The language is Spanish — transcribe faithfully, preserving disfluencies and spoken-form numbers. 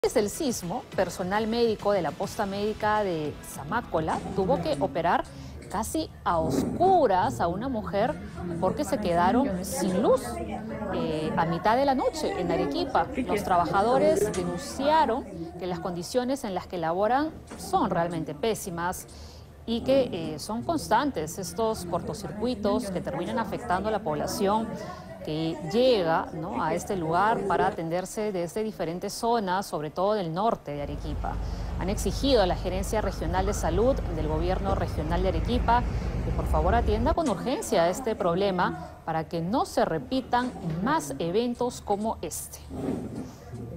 Desde el sismo, personal médico de la posta médica de Zamácola tuvo que operar casi a oscuras a una mujer porque se quedaron sin luz eh, a mitad de la noche en Arequipa. Los trabajadores denunciaron que las condiciones en las que laboran son realmente pésimas y que eh, son constantes estos cortocircuitos que terminan afectando a la población que llega, ¿no?, a este lugar para atenderse desde diferentes zonas, sobre todo del norte de Arequipa. Han exigido a la Gerencia Regional de Salud del Gobierno Regional de Arequipa que por favor atienda con urgencia este problema para que no se repitan más eventos como este.